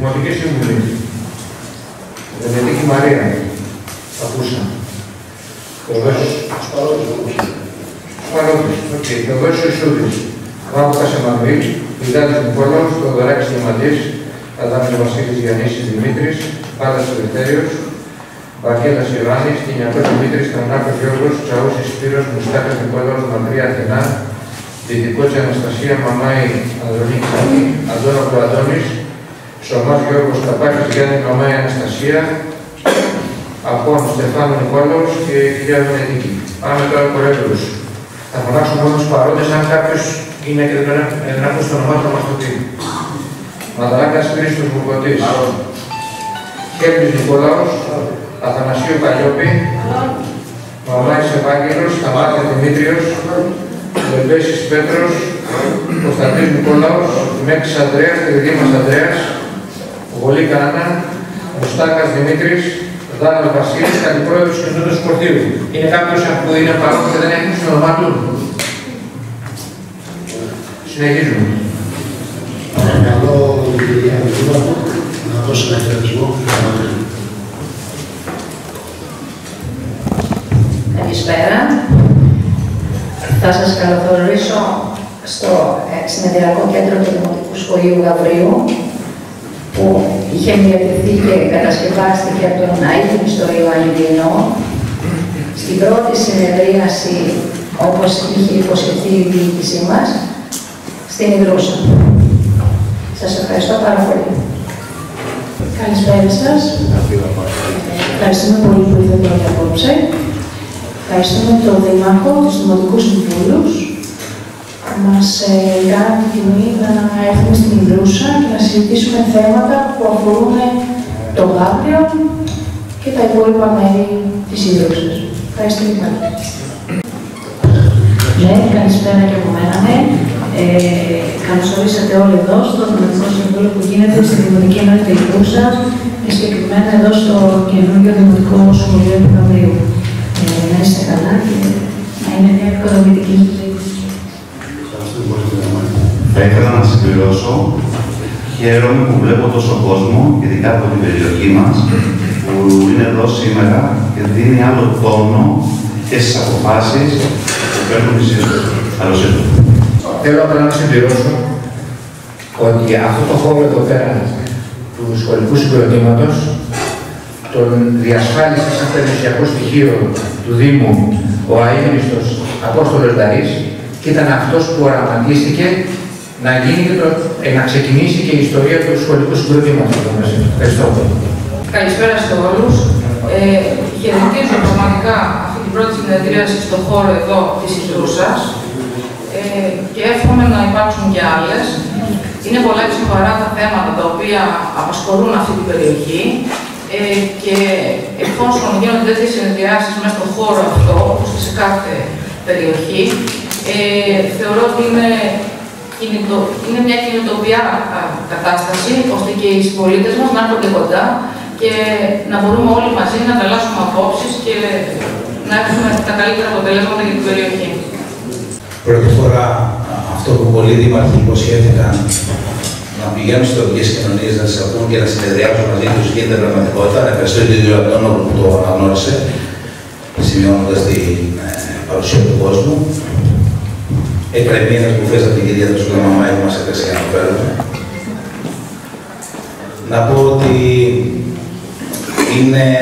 Δημοτική Σύμβουλη. Δενετική Μαρία. Ακούσα. Θεοδόσης. Σπαρότης. Οκ. Θεοδόσης Ισούδης. Βάμπουκας Εμμανουήλ. Ιδάλης Νικόλαος. Θεοδωράκης Διαμαντής. Αδάμης Βασίλης Γιαννήσης Δημήτρης. Πάλας Ελευθέριος. Βαρκέλας Ιωάννης. Τινιακός Δημήτρης. Κανάκος Γιώργος. Τσαούσης Σπύρος. Μουστάκας Νικόλαος. Μαντρία Αθηνά. Δυτικότσι Αναστασία. Μαμάη Ανδρονίκη Σαμί. Αντώνοπλου Αντώνης. Σωμάς Γιώργος Καπάκης. Γιάννη Μαμάη Αναστασία. Από Στεφάνου Νικόλαος και κυρία Βενετική. Πάμε τώρα κορέκτορους. Θα φωνάξουμε όλους τους παρόντες, αν κάποιος είναι και δεν ακούσει το όνομά του να μας το πει. Μαδαλάκας Χρήστος Βουκωτής. Χέλμης Νικόλαος. Αθανασίου Καλλιόπη. Μαμάης Ευάγγελος. Σταμάτια Δημήτριος. Λεμπέσης Πέτρος. Κωνσταντής Νικόλαος. Μέξης Ανδρέας και Δήμας Ανδρέας. Βολίκα Άννα. Μουστάκας Δημήτρης. Δάνος Βασίλης, αντιπρόεδρος του Κοινού του Σπορτίου. Είναι κάποιος που είναι παρόν και δεν έχει στο όνομά του. Συνεχίζουμε. Παρακαλώ την κυρία Μητρούβα να δώσει ένα χαιρετισμό. Καλησπέρα. Θα σας καλωσορίσω στο συνεδριακό κέντρο του Δημοτικού Σχολείου Γαβρίου, που είχε μελετηθεί και κατασκευάστηκε από τον Αΐτιμ στο Ιωαννιδινό, στην πρώτη συνεδρίαση, όπως είχε υποσχεθεί η διοίκησή μας, στην Ιδρούσα. Σας ευχαριστώ πάρα πολύ. Καλησπέρα σας. Ευχαριστούμε πολύ που ήρθατε όλοι απόψε. Ευχαριστούμε τον Δήμαρχο, τους Δημοτικούς Συμβούλους, που μας κάνουν την τιμή να έρθουμε στην Ιδρούσα και να συζητήσουμε θέματα που αφορούν το Γάβριο και τα υπόλοιπα μέρη της Ιδρούσας. Ευχαριστώ πολύ. Ναι, καλησπέρα και από μένα. Καλώς ορίσατε όλοι εδώ στο Δημοτικό Συμβούλιο που γίνεται στη Δημοτική Ενότητα Ιδρούσα και συγκεκριμένα εδώ στο καινούργιο Δημοτικό Σχολείο του Γαβρίου. Να είστε καλά και να είναι μια επικοδομητική συζήτηση. Θα ήθελα να συμπληρώσω. Χαίρομαι που βλέπω τόσο κόσμο, ειδικά από την περιοχή μας, που είναι εδώ σήμερα και δίνει άλλο τόνο και στις αποφάσεις που παίρνουν οι σύλλογοι. Καλώς ήρθατε. Θέλω απλά να συμπληρώσω ότι αυτό το χώρο εδώ πέρα του σχολικού συγκροτήματος τον διασφάλισε σαν περιουσιακό στοιχείο του Δήμου ο αείμνηστος Απόστολος Νταρής και ήταν αυτός που οραματίστηκε να ξεκινήσει και η ιστορία του σχολικού συγκροτήματος. Ευχαριστώ. Καλησπέρα σε όλους. Χαιρετίζω πραγματικά αυτή την πρώτη συνεδρίαση στον χώρο εδώ της Ιδρούσας και εύχομαι να υπάρξουν και άλλες. Είναι πολλά και σοβαρά τα θέματα τα οποία απασχολούν αυτή την περιοχή και εφόσον γίνονται τέτοιες συνεδριάσεις μέσα στον χώρο αυτό, όπως και σε κάθε περιοχή, θεωρώ ότι είναι μια κινητοποιητική κατάσταση, ώστε και οι συμπολίτες μας να έρχονται κοντά και να μπορούμε όλοι μαζί να ανταλλάσσουμε απόψεις και να έχουμε τα καλύτερα αποτελέσματα για την περιοχή. Πρώτη φορά αυτό που πολλοί δήμαρχοι υποσχέθηκαν να πηγαίνουν στις τοπικές κοινωνίες, να τις ακούν και να συνεδριάζουν μαζί τους γίνεται πραγματικότητα. Να ευχαριστώ τον κύριο Αντώνοπλου που το αναγνώρισε, σημειώνοντας την παρουσία του κόσμου. Εκκρεμεί ένας μπουφές από την κυρία του Μαμάη που μας έπαιξε για να το φέρουμε. Να πω ότι είναι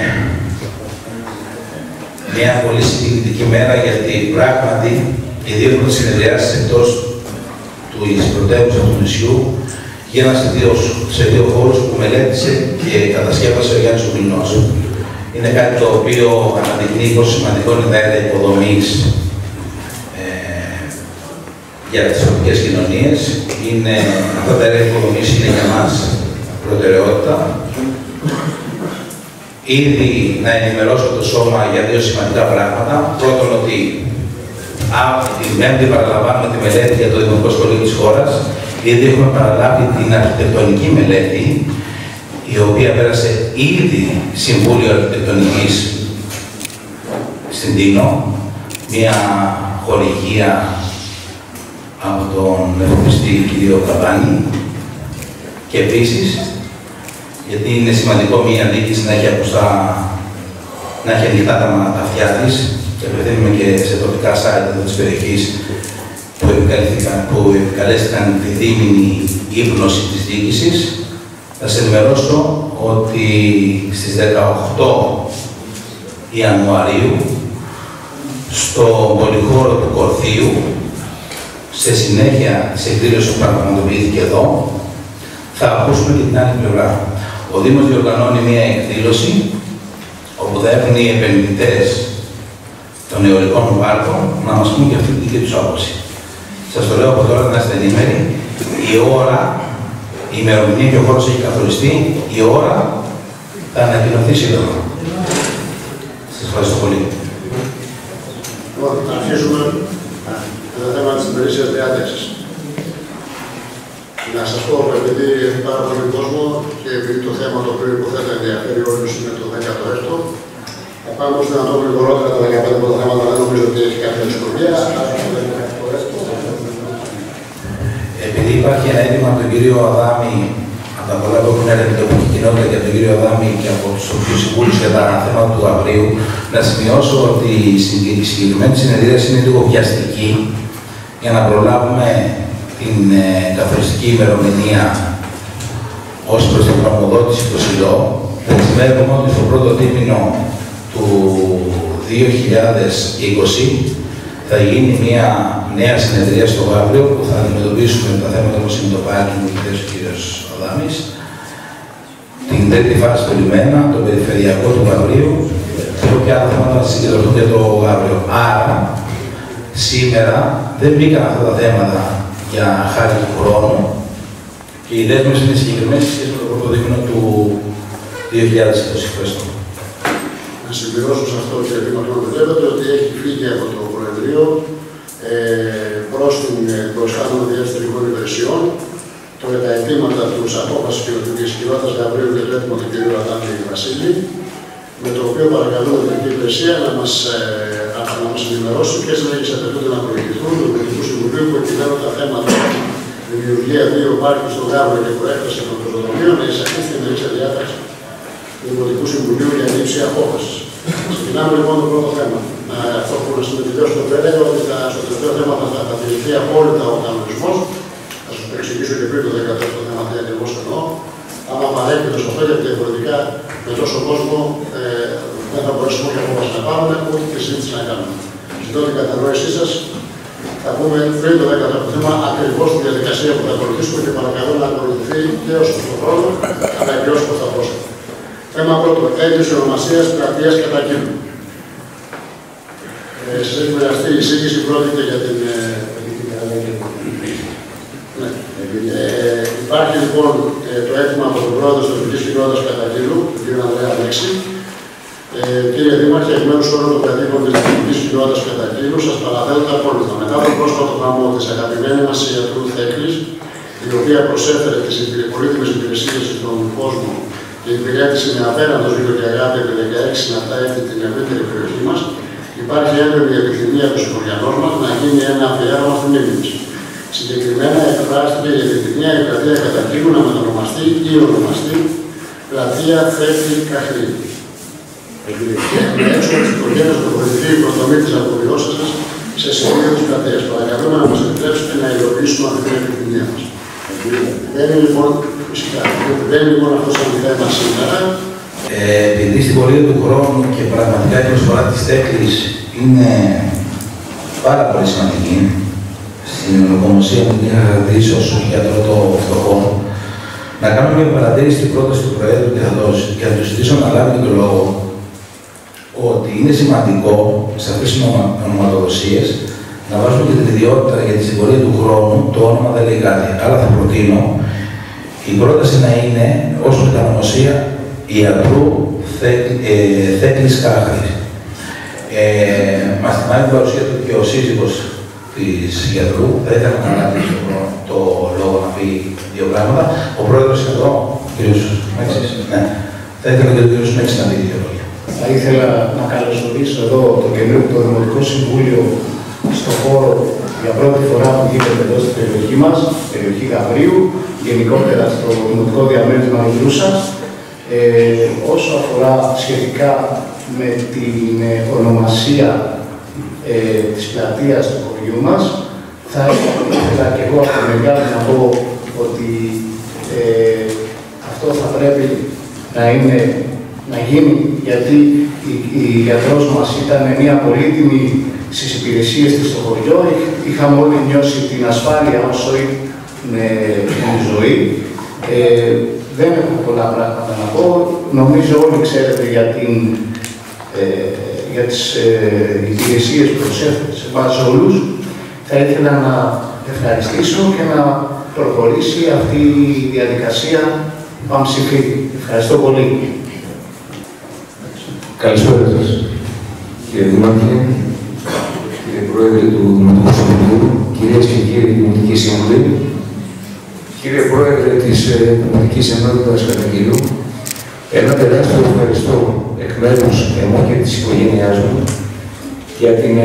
μια πολύ συγκινητική μέρα, γιατί πράγματι οι δύο πρώτες συνεδριάσεις εκτός της πρωτεύουσας του νησιού γίνανε σε δύο χώρους που μελέτησε και κατασκεύασε ο Γιάννης Κουμινός. Είναι κάτι το οποίο αναδεικνύει πόσο σημαντικό είναι τα έργα υποδομής για τις τοπικές κοινωνίες. Αυτά τα έργα υποδομής είναι για μας προτεραιότητα. Ήδη να ενημερώσω το σώμα για δύο σημαντικά πράγματα. Πρώτον, ότι την Πέμπτη παραλαμβάνουμε τη μελέτη για το Δημοτικό Σχολείο της χώρας. Ήδη έχουμε παραλάβει την αρχιτεκτονική μελέτη, η οποία πέρασε ήδη Συμβούλιο Αρχιτεκτονικής στην Τίνο, μια χορηγία από τον εφοπλιστή κ. Καπάνη. Και επίσης γιατί είναι σημαντικό μια διοίκηση να έχει να έχει ανοιχτά τα αυτιά της, και απευθύνουμε και σε τοπικά site της περιοχής που επικαλέστηκαν τη δίμηνη ύπνωση της διοίκησης. Θα σας ενημερώσω ότι στις 18 Ιανουαρίου στο πολυχώρο του Κορθείου, σε συνέχεια της εκδήλωσης που πραγματοποιήθηκε εδώ, θα ακούσουμε και την άλλη πλευρά. Ο Δήμος διοργανώνει μια εκδήλωση όπου θα έρθουν οι επενδυτές των αιωλικών πάρκων να μας πούν και αυτή τη δική τους άποψη. Σας το λέω από τώρα να είστε ενήμεροι. Η ώρα, η ημερομηνία και ο χώρος έχει καθοριστεί. Η ώρα θα ανακοινωθεί σύντομα. Σας ευχαριστώ πολύ. Λοιπόν, αρχίζουμε με το θέμα της ημερήσιας διάταξης. Να σας πω, επειδή έχει πάρα πολύ κόσμο και επειδή το θέμα το οποίο υποθέτω ενδιαφέρει όλους είναι το 16ο, θα πάμε ώστε να το γρηγορότερα τα 15 από τα θέματα, δεν νομίζω ότι έχει κάποια δυσκολία. Επειδή υπάρχει ένα αίτημα από τον κύριο Αδάμη, από τα πολλά που έχουν έρθει από την κοινότητα και από τον κύριο Αδάμη και από τους οποίους συμβούλους για τα θέματα του αυρίου, να σημειώσω ότι η συγκεκριμένη συνεδρίαση είναι λίγο βιαστική για να προλάβουμε την καθοριστική ημερομηνία ως προς την γνωμοδότηση του ΣΥΛΟ. Δεσμεύουμε ότι στο πρώτο τρίμηνο του 2020 θα γίνει μια νέα συνεδρία στο Γαύριο που θα αντιμετωπίσουμε τα θέματα όπως είναι το πάρκινγκ που είπε ο κ. Αδάμης, την τρίτη φάση του λιμένα, το περιφερειακό του Γαυρίου και όποια άλλα θέματα θα συγκεντρωθούν για το Γαύριο. Άρα, σήμερα δεν μπήκαν αυτά τα θέματα για χάρη του χρόνου και οι δέσμες είναι συγκεκριμένες σχέση με το πρώτο δίμηνο του 2020. Ευχαριστώ. Να συμπληρώσω σε αυτό και επειδή μου επιτρέπετε ότι έχει φύγει από το Προεδρείο προς την προϊστάμενη διεύθυνση τελικών υπηρεσιών τα αιτήματα του απόφαση της κοινότητας Γαβρίου και το έτοιμο του κ. Αδάμη Βασίλη, με το οποίο παρακαλούμε την Εθνική Υπηρεσία να μας ενημερώσει ποιες ενέργειες απαιτούνται να προηγηθούν του Δημοτικού Συμβουλίου που επιλέγουν τα θέματα δημιουργία 2 πάρκων στον Γάβρο και προέκταση των πεζοδρομίων να εισαχθεί στην ημερήσια διάταξη του Δημοτικού Συμβουλίου για λήψη απόφαση. Ξεκινάμε λοιπόν το πρώτο θέμα. Αυτό που να συνεπιδιώσω το έλεγα ότι στο τελευταίο θέμα θα παρατηρηθεί απόλυτα ο κανονισμός. Θα σας το εξηγήσω και πριν το 14ο θέμα τι ακριβώς εννοώ. Άμα παρέχει το σωστό, γιατί διαφορετικά με τόσο κόσμο δεν θα μπορέσουμε και απόφαση να πάρουμε, ούτε και συζήτηση να κάνουμε. Ζητώ την κατανόησή σας. Θα πούμε πριν το 14ο θέμα ακριβώς τη διαδικασία που θα ακολουθήσουμε και παρακαλώ να ακολουθηθεί και όσο στον χρόνο, αλλά και όσο θα πρόσθετα. Θέμα πρώτο. Έγκριση ονομασίας πλατείας κατακύλου. Σας έχει μοιραστεί η εισήγηση, πρόκειται για την. Ναι. Υπάρχει λοιπόν το αίτημα από τον πρόεδρο της Τοπικής Κοινότητας Κατακύλου, τον κ. Ανδρέα Αλέξη. Κύριε Δήμαρχε, εκ μέρους όλων των κατοίκων της Τοπικής Κοινότητας Κατακύλου, σας παραθέτω τα ακόλουθα. Μετά τον πρόσφατο γάμο της αγαπημένη μας ιατρού Θέκλης, η οποία προσέφερε τις πολύτιμες υπηρεσίες στον κόσμο και υπηρέτησε με απέραντο ζήλο και αγάπη επί 16 συναρτά έτη την ευρύτερη περιοχή μας, υπάρχει έντονη επιθυμία του συγχωριανός μας να γίνει ένα αφιέρωμα στη μνήμη της. Συγκεκριμένα εκφράστηκε η επιθυμία η πλατεία Κατακύλου να μετανομαστεί ή ονομαστεί πλατεία Θέκλη Καχρή. Με έξω της οικογένειας να βοηθηθεί η προδομή της αποβιώσης σας σε σημείο της πλατείας. Παρακαλούμε να μας επιτρέψετε να υλοποιήσουμε αυτή την επιθυμία μας. Δεν είναι λοιπόν αυτό σαν θέμα σήμερα. Επειδή στην πορεία του χρόνου και πραγματικά η προσφορά της Θέκλης είναι πάρα πολύ σημαντική, στην ονομοσία που την είχα χαρακτηρίσει ως γιατρό το φτωχό, να κάνουμε μια παρατήρηση στην πρόταση του Προέδρου και θα του ζητήσω να λάβει τον λόγο ότι είναι σημαντικό σε αυτές τις ονοματοδοσίες να βάζουμε και την ιδιότητα γιατί στην πορεία του χρόνου το όνομα δεν λέει κάτι. Άρα θα προτείνω η πρόταση να είναι ως μετανομοσία ιατρού Θέκλης Κάχρης. Μας θυμάει την παρουσία του και ο σύζυγος της γιατρού. Θα ήθελα να λάβει το λόγο να πει 2 πράγματα. Ο πρόεδρος είναι εδώ, ο κ. Μέξης. Ναι. Θα ήθελα και ο κ. Μέξης να πει 2 λόγια. Θα ήθελα να καλωσορίσω εδώ το καινούργιο Δημοτικό Συμβούλιο στο χώρο για πρώτη φορά που γίνεται εδώ στην περιοχή μας, περιοχή Γαβρίου, γενικότερα στο Δημοτικό Διαμέρισμα Ιδρούσας. Όσο αφορά σχετικά με την ονομασία της πλατείας του χωριού μας, θα ήθελα και εγώ από το μεγάλο να πω ότι αυτό θα πρέπει να γίνει, γιατί η γιατρός μας ήταν μια πολύτιμη στις υπηρεσίες της στο χωριό. Είχαμε όλοι νιώσει την ασφάλεια όσο είναι η ζωή. Δεν έχω πολλά πράγματα να πω. Νομίζω όλοι ξέρετε για τις υπηρεσίες που προσέφερε σε εμάς όλους. Θα ήθελα να ευχαριστήσω και να προχωρήσει αυτή η διαδικασία Πανψηφί. Ευχαριστώ πολύ. Καλησπέρα σας, κύριε Δήμαρχε, κύριε Πρόεδρε του Δημοτικού Συμβουλίου, κυρίες και κύριοι Δημοτικοί Σύμβουλοι, κύριε Πρόεδρε της Δημοτικής Ενότητας Καταγγελού, ένα τεράστιο ευχαριστώ εκ μέρους εμού και της οικογένειάς μου για την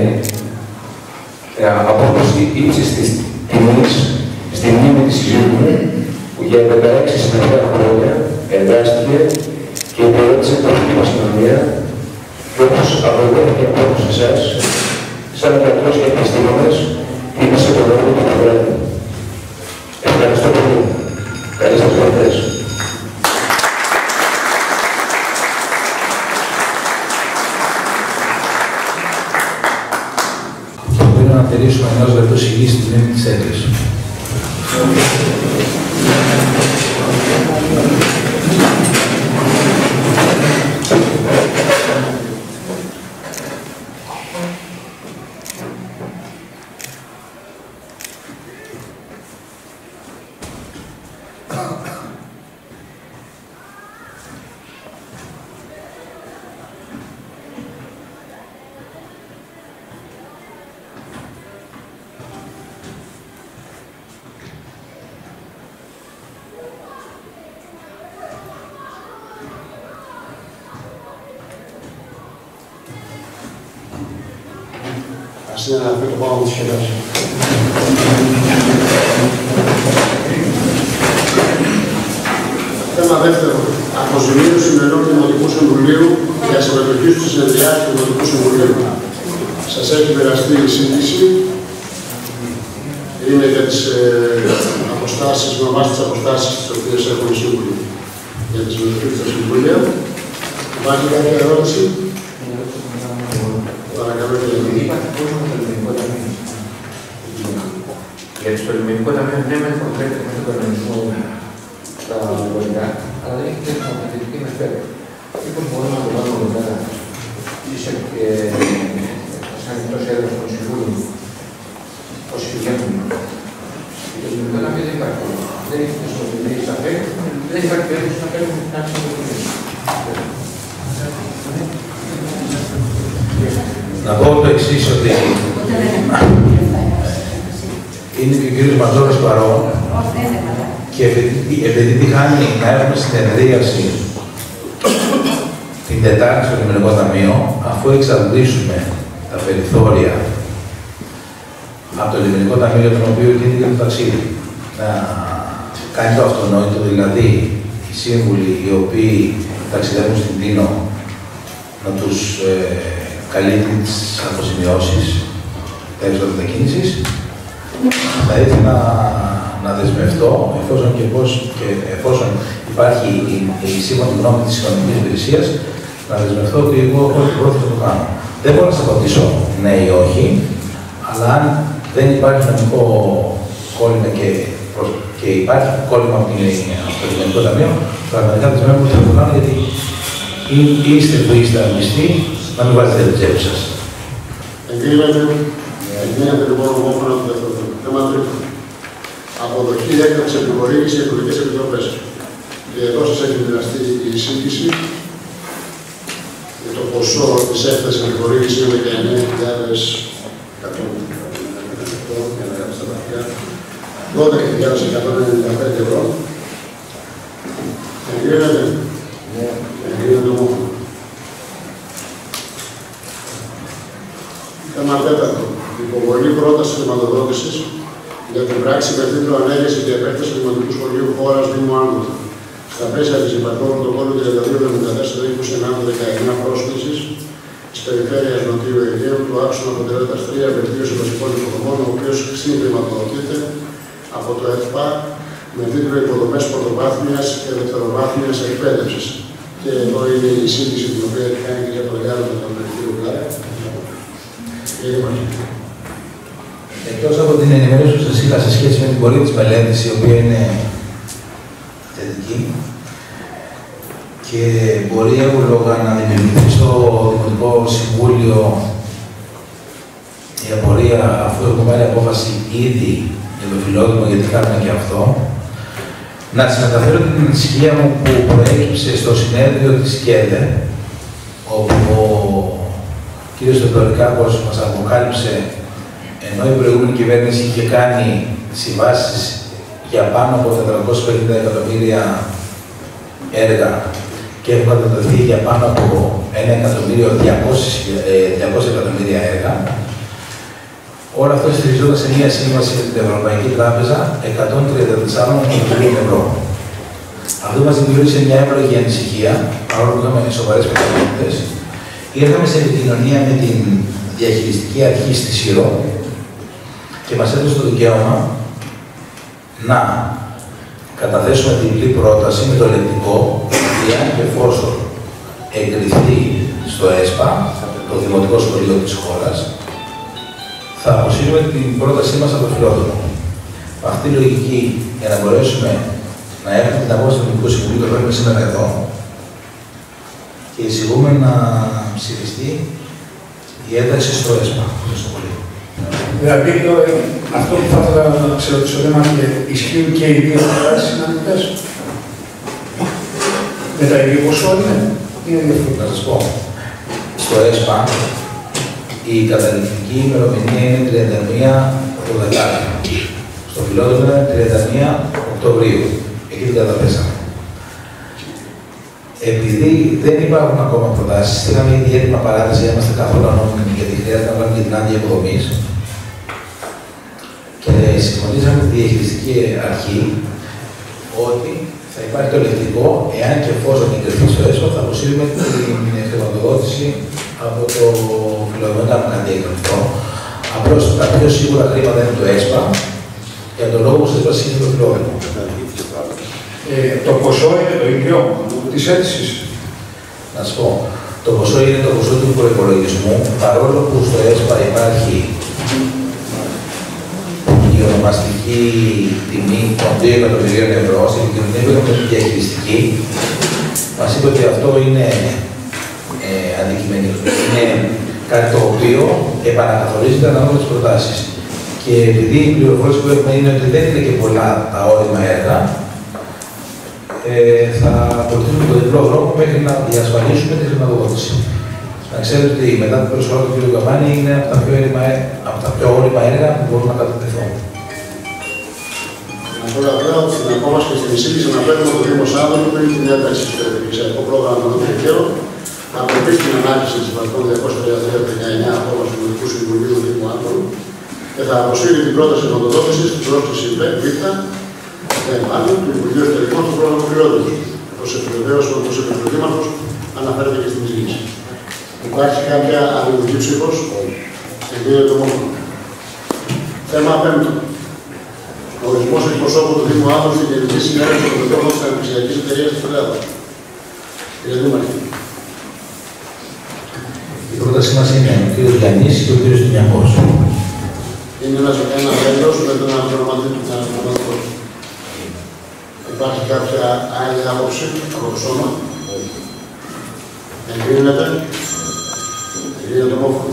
απόδοση ύψης της τιμής στη μνήμη της συζύγου μου, που για 16 συνεχεία χρόνια εργάστηκε και υπηρέτησε την πολιτική μας κοινωνία, και όπως αποδέχεται από όλους εσάς, σαν γιατρός και επιστήμονες, είμαι σε το λόγο του βράδυ. Ευχαριστώ πολύ. Καλές σας γιορτές. Πρέπει να τηρήσουμε ενός λεπτού σιγή στη μνήμη της έκκλησης. Είναι να πει το πάνω της χελιάς. Θέμα δεύτερο. Αποζημίωση μελών του Δημοτικού Συμβουλίου για συμμετοχή στις συνεδριάσεις του Δημοτικού Συμβουλίου. Σας έχει περαστεί η σύντηση. Είναι για τις αποστάσεις, με βάση τις αποστάσεις τις οποίες έχουν οι σύμβουλοι για τη συμμετοχή στα συμβουλία. Υπάρχει κάποια ερώτηση? Παρακαλώ, κύριε. Γιατί στο Ελληνικό Ταμείο ναι, μεν προβλέπεται με τον κανονισμό τα βολικά, αλλά δεν έχει τέτοια νομοθετική μεθόδο. Μήπως μπορούμε να το βάλουμε εδώ πέρα, σαν εκτός έδρας των συμβούλων, όσοι πηγαίνουν. Το Ελληνικό Ταμείο δεν υπάρχει. Δεν έχει θεσμοθετική σαφέ, δεν υπάρχει περίπτωση να παίρνουμε την άξια του Ελληνικού. Να πω το εξής, ότι είναι και ο κύριος Ματζόρας παρόν και επειδή τυχάνει να έχουμε συνεδρίαση την Τετάρτη στο Ελληνικό Ταμείο, αφού εξαντλήσουμε τα περιθώρια από το Ελληνικό Ταμείο για τον οποίο γίνεται το ταξίδι, να κάνει το αυτονόητο, δηλαδή οι σύμβουλοι οι οποίοι ταξιδεύουν στην Τίνο να τους καλύπτει τις αποζημιώσεις τα έξοδα μετακίνησης. Θα ήθελα να δεσμευτώ, εφόσον υπάρχει η σύμφωνη γνώμη της Οικονομικής Υπηρεσίας, να δεσμευτώ ότι εγώ έχω την πρόθεση να το κάνω. Δεν μπορώ να σας απαντήσω ναι ή όχι, αλλά αν δεν υπάρχει νομικό κόλλημα και υπάρχει κόλλημα από το Ελληνικό Ταμείο, πραγματικά δεσμεύομαι ότι θα το κάνω, γιατί είστε που είστε αγνιστοί, να μην βάζετε την τσέπη σας. Εγκρίνεται λοιπόν ομόφωνα το δεύτερο θέμα. Θέμα τρίτο. Αποδοχή έκτακτης επιχορήγησης για εκλογικές επιτροπές. Και εδώ σας έχει μοιραστεί η σύγκριση. Και το ποσό της έκτακτης επιχορήγησης είναι 12.195 ευρώ. Εγκρίνεται. Εγκρίνεται ομόφωνα. Θέμα τέταρτο. Υποβολή πρόταση χρηματοδότησης για την πράξη με τίτλο Ανέργεια και επέκταση του Δημοτικού Σχολείου Χώρας Δήμου Άλμοντα. στα πλαίσια της υπαρχών πρωτοκόλλου 32-74-20-19 πρόσκλησης της Περιφέρειας Νοτιού Αιγαίου του άξονα προτεραιότητας 3 βελτίωση βασικών υποδομών, ο οποίος συγχρηματοδοτείται από το ΕΤΠΑ με τίτλο Υποδομές Πρωτοβάθμιας και Δευτεροβάθμιας Εκπαίδευσης. Και εδώ είναι η σύγκριση την οποία έχει κάνει και για το Γιάννη με τον κύριο Κλάρα. Εκτός από την ενημέρωση που σας είχα σε σχέση με την πορεία της μελέτης, η οποία είναι θετική και μπορεί εύλογα να δημιουργηθεί στο Δημοτικό Συμβούλιο η απορία, αφού έχουμε πάρει απόφαση ήδη για το φιλόδημο, γιατί κάνουμε και αυτό, να σας μεταφέρω την ανησυχία μου που προέκυψε στο συνέδριο της ΚΕΔΕ, όπου ο κ. Θεοδωρικάκος μας αποκάλυψε, ενώ η προηγούμενη κυβέρνηση είχε κάνει συμβάσεις για πάνω από 450 εκατομμύρια έργα και έχουν κατατεθεί για πάνω από 1.200 εκατομμύρια έργα, όλα αυτά στηριζόταν σε μια σύμβαση με την Ευρωπαϊκή Τράπεζα 134 εκατομμυρίων ευρώ. Αυτό μας δημιούργησε μια εύλογη ανησυχία, παρόλο που είχαμε σοβαρές πιθανότητες. Ήρθαμε σε επικοινωνία με την διαχειριστική αρχή στη ΣΥΡΟ και μας έδωσε το δικαίωμα να καταθέσουμε διπλή πρόταση με το ελεγκτικό, εάν και εφόσον εγκριθεί στο ΕΣΠΑ, το Δημοτικό Σχολείο της χώρας, θα αποσύρουμε την πρότασή μας από το φιλόδομο. Με αυτή τη λογική, για να μπορέσουμε να έχουμε την απόφαση του Δημοτικού Συμβουλίου, το πρέπει σήμερα εδώ και εισηγούμε να ψηφιστεί η ένταξη στο ΕΣΠΑ, στο πολύ. Δηλαδή, αυτό που θα ήθελα να ξερωτήσω, και ισχύουν και οι δύο προτάσεις συναντητές. Με τα ίδια ποσό είναι διαφορετικά. Να σας πω, στο ΕΣΠΑ η καταληκτική ημερομηνία είναι 31 το Δεκάτου. Στο φιλόδομο είναι 31 Οκτωβρίου. Εκεί την καταθέσαμε. Επειδή δεν υπάρχουν ακόμα προτάσεις, είχαμε ήδη έτοιμα παράταση, είμαστε καθόλου ανώμενοι γιατί χρειάζεται να βάλουμε και την άδεια υποδομής. Και συμφωνήσαμε με τη διαχειριστική αρχή ότι θα υπάρχει το ελεγκτικό, εάν και εφόσον εγκριθεί στο ΕΣΠΑ, θα αποσύρουμε την χρηματοδότηση από το φιλοδομένο να κάνουμε κάτι αυτό. Απλώς τα πιο σίγουρα χρήματα είναι το ΕΣΠΑ, για τον λόγο που σας είπα είναι το φιλόδομο. Το ποσό είναι το ίδιο της αίτησης. Να σας πω, το ποσό είναι το ποσό του προϋπολογισμού, παρόλο που στο ΕΣΠΑ υπάρχει η ονομαστική τιμή των 2 εκατομμυρίων ευρώ, στην κοινωνία που έχουμε τη διαχειριστική, μας είπε ότι αυτό είναι αντικειμενικό. Είναι κάτι το οποίο επανακαθορίζεται ανάλογα με τις προτάσεις. Και επειδή η πληροφόρηση που έχουμε είναι ότι δεν είναι και πολλά τα όρημα έργα, θα προτείνουμε το διπλό δρόμο μέχρι να διασφαλίσουμε τη χρηματοδότηση. Να ξέρετε ότι μετά την προσφορά του κ. Καμπάνη είναι από τα πιο όρημα έργα που μπορούν να κατατεθούν. Να πω απλά ότι στην απόφαση και στην εισήγηση αναφέρουμε ότι ο Δήμος Άδωνου πριν την ένταξη στο επιχειρησιακό πρόγραμμα του Δικαίου, απαιτεί την ανάλυση της υπαρχών 233-19 απόφαση του Δημοτικού Συμβουλίου του Δήμου Άδωνου και θα αποσύρει την πρόταση χρηματοδότησης στην πρόσκληση Β του Υπουργείου Εσωτερικών στο πρόγραμμα φιλόδομου. Ως επιβεβαίωση, όπως είπε ο Δήμαρχος, αναφέρεται και στην εισήγηση. Υπάρχει κάποια αλληλογική ψήφος? Εγκρίνεται ομόφωνα. Θέμα 5. Ο ορισμός εκπροσώπου του Δήμου Άδωνου στην Γενική Συνέλευση των Μετώπων της Αναπτυξιακής Εταιρείας της Ελλάδας. Κύριε Δήμαρχε. Η πρότασή μας είναι ο κ. Γιάννης και ο κ. Τουνιακός. Είναι ένα μέλος με τον ονοματικό. Υπάρχει κάποια άλλη άποψη από το σώμα? Εγκρίνεται. Εγκρίνεται ομόφωνα.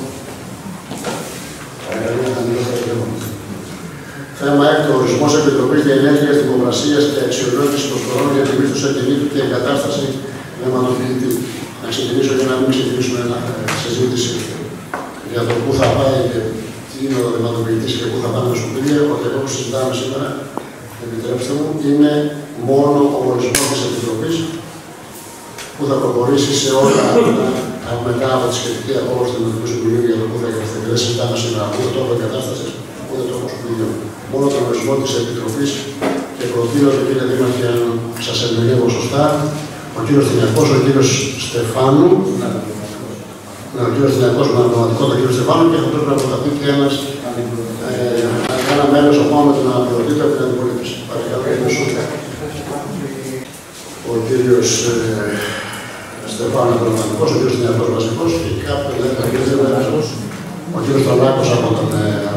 Θέμα 6. Ορισμός Επιτροπής Διενέργειας, Δημοκρασίας και Αξιολόγησης Προσφορών για τη μίσθωση ακινήτου και εγκατάσταση αιματοποιητή. Να ξεκινήσω για να μην ξεκινήσουμε μια συζήτηση για το πού θα πάει και τι είναι ο αιματοποιητής και πού θα πάνε τα σκουπίδια. Ότι αυτό που συζητάμε σήμερα, επιτρέψτε μου, είναι μόνο ο ορισμός της Επιτροπής που θα προχωρήσει σε όλα μετά από τη σχετική απόφαση του Δημοτικού Συμβουλίου για το πού θα γίνει. Δεν συζητάμε σήμερα ούτε το έργο εγκατάσταση ούτε το έργο σκουπιδιών. Μόνο τον ορισμό της Επιτροπής και προτείνονται, κύριε Δήμαρχε, αν σας ερμηνεύω σωστά, ο κύριος Τινιακός, ο κύριος Στεφάνου, ο κύριος Τινιακός με αναπληρωματικό τον κύριο Στεφάνου και θα πρέπει να προταθεί και ένα μέλος από με την αναπληρωτήτα από την αντιπολίτευση. Παρακαλώ, κύριε Σούτρα. Ο κύριος Στεφάνου αναπληρωματικός, ο κύριος Τινιακός βασικός και κάποιον ο κύριος Τρολάκος από την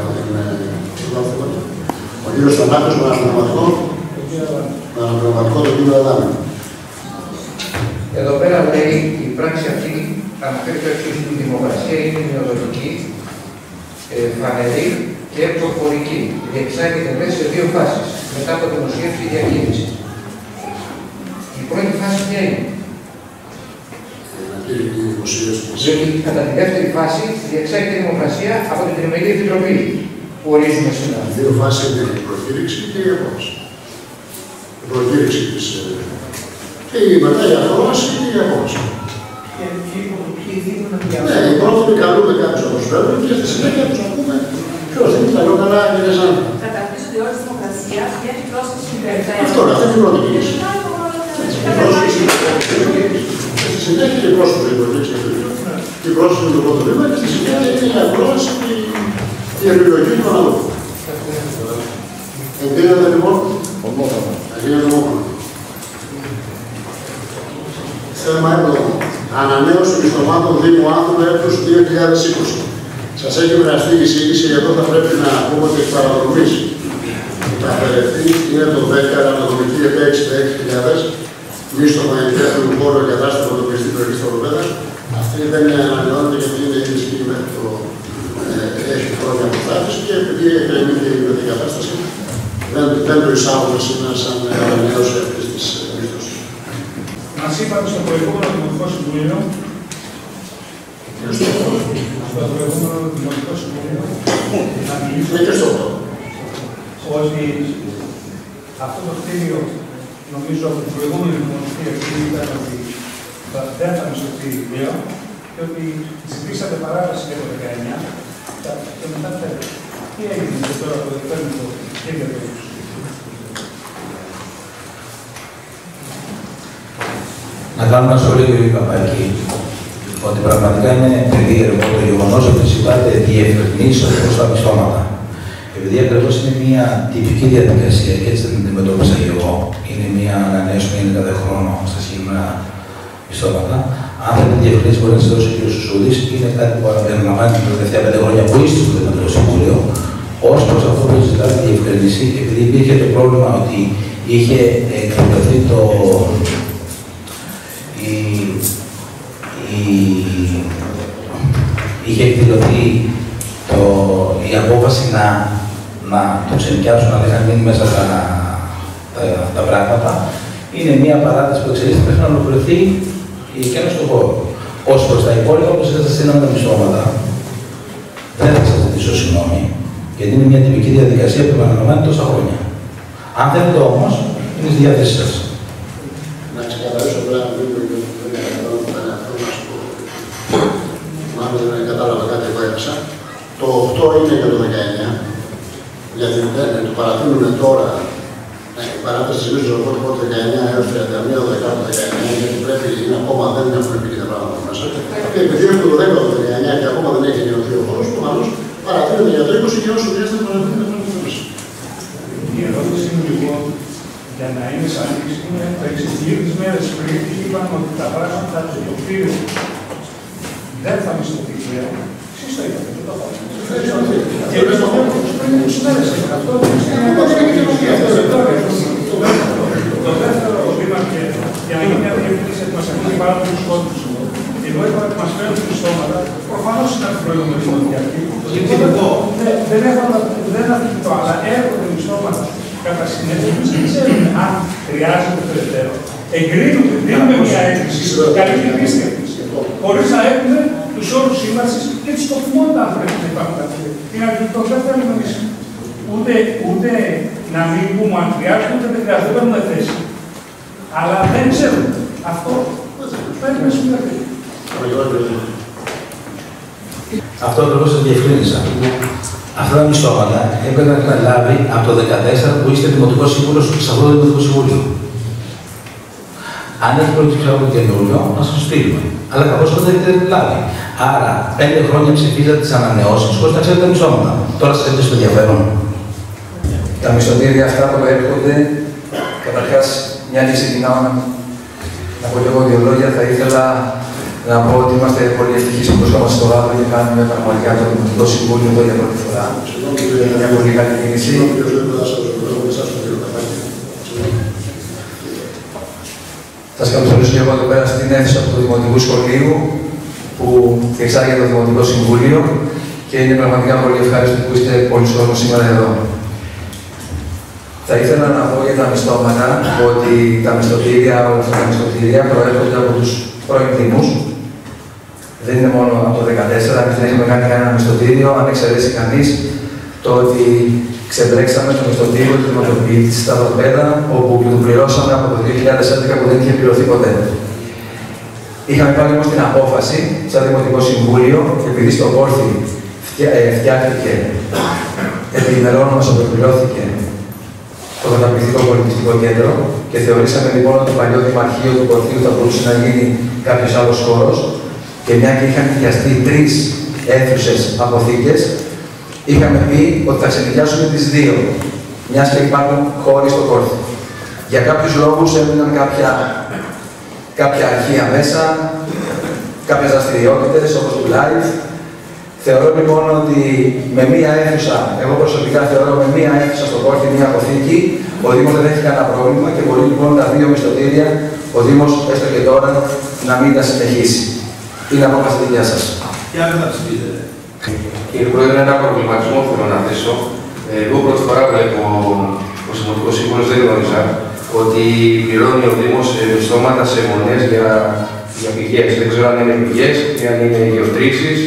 ο κύριος Τρολάκος με αναπληρωματικό τον κύριο Αδάμι. Εδώ πέρα λέει η πράξη αυτή αναφέρει το εξής: η δημοκρασία είναι μειοδοτική, φανερή και προφορική. Διεξάγεται μέσα σε δύο φάσεις, μετά από δημοσίευση και διακήρυξη. Η πρώτη φάση ποια είναι? Διότι κατά τη δεύτερη φάση διεξάγεται η δημοκρασία από την Τριμερή Επιτροπή που ορίζουμε σήμερα. Οι δύο φάσεις είναι η προκήρυξη και η απόφαση. Η προκήρυξη της. Και μετά η ακρόαση και η απόφαση. Ναι, οι πρόθυμοι καλούμε κάποιους όπως πρέπει και στη συνέχεια τους ακούμε ποιος είναι τα λόγια κύριε Ζάντα. Καταρτίζονται οι όρες της δημοκρασίας για την πρόσκληση στην περιφέρεια. Αυτό είναι, αυτή είναι η πρώτη κίνηση. Και στη συνέχεια η πρόσκληση του η πρόσκληση του πρώτου βήμα και στη συνέχεια είναι η ακρόαση και η επιλογή του αναλόγου. Εγκρίνεται λοιπόν. Εγκρίνεται ομόφωνα. Θέμα έπλογο. Ανανέωση μισθωμάτων Δήμου Άνθου έτους 2020. Σας έχει μοιραστεί η εισήγηση, εδώ θα πρέπει να πούμε ότι εκ παραδρομής τα αφαιρετή είναι το 10, αναδομική 66.000, μίσθωμα ενδιαφέρον χώρο για δράση του πρωτοπιστή περιοχή στο Ροπέδα. Αυτή δεν ανανεώνεται γιατί είναι ήδη ισχύει μέχρι το έχει χρόνια αποστάθηση και επειδή εκκρεμεί και η μετεγκατάσταση, δεν το εισάγουμε σήμερα σαν ανανέωση αυτής της μίσθωσης. Μας είπατε στο προηγούμενο Δημοτικό Συμβούλιο να μιλήσουμε ότι αυτό το κτίριο, νομίζω από την προηγούμενη δημοτική ευθύνη ήταν ότι δεν θα μισθωθεί πλέον και ότι ζητήσατε παράταση για το 19 και μετά τέλος. Τι έγινε τώρα που δεν παίρνει το κύριο τέλος? Να κάνω ένα σχόλιο, κύριε Παπάκη, ότι πραγματικά είναι περίεργο το γεγονός ότι ζητάτε διευκρινήσεις προς τα μισθώματα. Επειδή ακριβώς είναι μια τυπική διαδικασία και έτσι την αντιμετώπισα και εγώ, είναι μια ανανέωση που είναι κάθε χρόνο στα συγκεκριμένα μισθώματα. Αν θέλετε διευκρινήσεις, μπορεί να σας δώσει ο κ. Σουσούδης, είναι κάτι που αναλαμβάνει τα τελευταία 5 χρόνια που είστε στο Δημοτικό Συμβούλιο. Ως προς αυτό που ζητάτε διευκρινήση, επειδή υπήρχε το πρόβλημα ότι είχε εκδοθεί είχε εκδηλωθεί η απόφαση να το ξενοικιάσουν, αλλά είχαν μείνει μέσα τα πράγματα. Είναι μια παράταση που εξελίσσεται μέχρι να ολοκληρωθεί η εκένωση του χώρου. Ως προς τα υπόλοιπα, όπως σας στείλαμε τα μισθώματα, δεν θα σας ζητήσω συγγνώμη, γιατί είναι μια τυπική διαδικασία που επαναλαμβάνει τόσα χρόνια. Αν θέλετε όμως, είναι στη διάθεσή σας. Να ξεκαθαρίσω πέρα να μην δεν κατάλαβα κάτι που έγραψα. Το 8 είναι για το 19. Γιατί το παρατείνουμε τώρα η παράταση της μίσης από το 19 έως 31 Δεκάτου 19, γιατί πρέπει είναι ακόμα δεν έχουν πει τα πράγματα μέσα. Και επειδή έχουμε το 10 το 19 και ακόμα δεν έχει γεννηθεί ο χώρος, προφανώς παρατείνεται για το 20 και όσο χρειάζεται να παρατείνεται τα πράγματα μέσα. Η ερώτηση είναι λοιπόν, για να είναι σαφής, είναι τα εξής. Λίγες μέρες πριν είπαμε ότι τα πράγματα το κτίριο δεν θα μισθωθεί πλέον. Εσείς το είπατε, δεν το είπατε. Και στο τέλος πριν 20 μέρες αυτό το δεύτερο βήμα και για να γίνει μια διευκρίνηση ότι μας ακούει πάρα πολλούς κόσμους. Εγώ είπα ότι μας φέρνουν μισθώματα, προφανώς είναι από την προηγούμενη δημοτική. Δεν αφήνω, αλλά έρχονται μισθώματα κατά συνέχεια. Εμείς δεν ξέρουμε αν χρειάζεται περαιτέρω. Εγκρίνουμε, δίνουμε μια έκκληση, καλή την πίστη. Χωρίς να έχουμε τους όρους σύμβασης και τη σκοπιμότητα αν πρέπει να υπάρχουν κάποιοι. Την αγγλικό δεν θέλουμε εμείς ούτε να μην πούμε αν χρειάζεται, ούτε δεν χρειάζεται, δεν παίρνουμε θέση. Αλλά δεν ξέρουμε. Αυτό πρέπει να συμβαίνει. Αυτό ακριβώς σας διευκρίνησα. Αυτά τα μισθώματα έπρεπε να έχουν λάβει από το 2014 που είστε δημοτικό σύμβουλο σε αυτό το δημοτικό συμβούλιο. Αν έχει προκύψει από το καινούριο, να σα στείλουμε. Αλλά καθώ δεν έχετε λάβει. Άρα, 5 χρόνια ψηφίζατε τι ανανεώσει χωρί να ξέρετε τα μισθώματα. Τώρα σα έρχεται στο ενδιαφέρον. Τα μισθωτήρια αυτά που έρχονται, καταρχάς, μια και ξεκινάω να πω και εγώ 2 λόγια, θα ήθελα να πω ότι είμαστε πολύ ευτυχείς που βρισκόμαστε στο Γάβρο και κάνουμε πραγματικά το Δημοτικό Συμβούλιο εδώ για πρώτη φορά. Είναι μια πολύ καλή κίνηση. Θα σας καλωσορίσω και εγώ εδώ πέρα στην αίθουσα του Δημοτικού Σχολείου που διεξάγει το Δημοτικό Συμβούλιο και είναι πραγματικά πολύ ευχάριστο που είστε πολλοί κόσμος σήμερα εδώ. Θα ήθελα να πω για τα μισθώματα ότι τα μισθωτήρια, όλα αυτά τα μισθωτήρια προέρχονται από τους πρώην Δήμους. Δεν είναι μόνο από το 2014, δεν έχουμε κάνει κανένα μισθωτήριο, αν εξαιρέσει κανείς το ότι ξεμπρέξαμε το μισθωτήριο του δημοτοποιητή στα Δροπέδα, όπου το πληρώσαμε από το 2011 που δεν είχε πληρωθεί ποτέ. Είχαμε πάρει όμως την απόφαση, σαν Δημοτικό Συμβούλιο, επειδή στο Κόρθι φτιάχτηκε επιμερών μας ολοκληρώθηκε το καταπληκτικό πολιτιστικό κέντρο και θεωρήσαμε λοιπόν ότι το παλιό Δημαρχείο του Κορθίου θα μπορούσε να γίνει κάποιος άλλος χώρος και μια και είχαν νοικιαστεί 3 αίθουσες αποθήκες, είχαμε πει ότι θα ξενοικιάσουμε τις 2, μιας και υπάρχουν χώροι στο Κόρθι. Για κάποιους λόγους έμειναν κάποια αρχεία μέσα, κάποιες δραστηριότητες όπως το live. Θεωρώ λοιπόν ότι με μία αίθουσα, εγώ προσωπικά θεωρώ με μία αίθουσα στο Κόρθι, μία αποθήκη, ο Δήμος δεν έχει κανένα πρόβλημα και μπορεί λοιπόν τα 2 μισθωτήρια ο Δήμος έστω και τώρα να μην τα συνεχίσει. Είναι απόφαση δικιά σας. Και αν δεν τα ψηφίσετε. Κύριε Πρόεδρε, ένα προβληματισμό θέλω να θέσω. Εγώ πρώτη φορά βλέπω ο Δημοτικός Σύμβουλος, δεν γνώριζα ότι πληρώνει ο Δήμος μισθώματα σε μονές για πηγές. Δεν ξέρω αν είναι πηγές ή αν είναι γεωτρήσεις.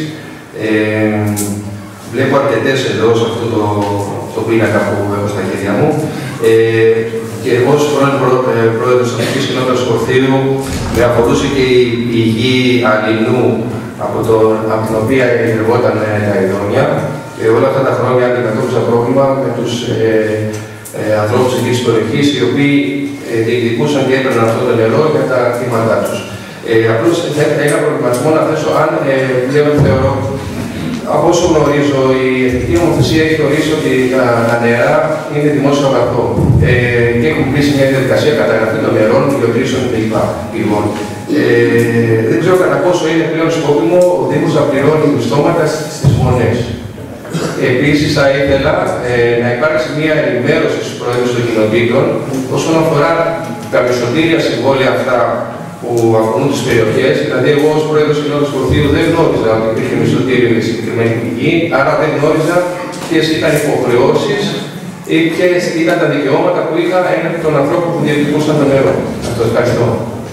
Βλέπω αρκετές εδώ σε αυτό το πίνακα που έχω στα χέρια μου. Και εγώ ως πρώην πρόεδρος της Αστικής Κοινότητας του Κορθίου με αφορούσε και η πηγή Αλληνού από την οποία εργόταν τα ειδόνια. Και όλα αυτά τα χρόνια αντιμετώπιζα πρόβλημα με τους ανθρώπους εκεί της περιοχής, οι οποίοι διεκδικούσαν και έπαιρναν αυτό το νερό για τα κτήματά τους. Απλώς ένα προβληματισμό να θέσω αν πλέον θεωρώ, από όσο γνωρίζω, η Εθνική Νομοθεσία έχει ορίσει ότι τα νερά είναι δημόσιο αγαθό και έχουν κλείσει μια διαδικασία καταγραφή των νερών, γεωτρήσεων κλπ. Λοιπόν, δεν ξέρω κατά πόσο είναι πλέον σκόπιμο ο Δήμος να πληρώνει μισθώματα στις μονές. Επίσης, θα ήθελα να υπάρξει μια ενημέρωση στους πρόεδρους των κοινοτήτων όσον αφορά τα μισθωτήρια συμβόλαια αυτά που αφορούν τις περιοχές. Δηλαδή, εγώ ως πρόεδρος της Κοινότητας του Κορθίου δεν γνώριζα ότι υπήρχε μισθωτήριο για συγκεκριμένη πηγή, άρα δεν γνώριζα ποιες ήταν οι υποχρεώσεις ή ποιες ήταν τα δικαιώματα που είχα έναντι των ανθρώπων που διεκδικούσαν το νερό. Αυτό, ευχαριστώ.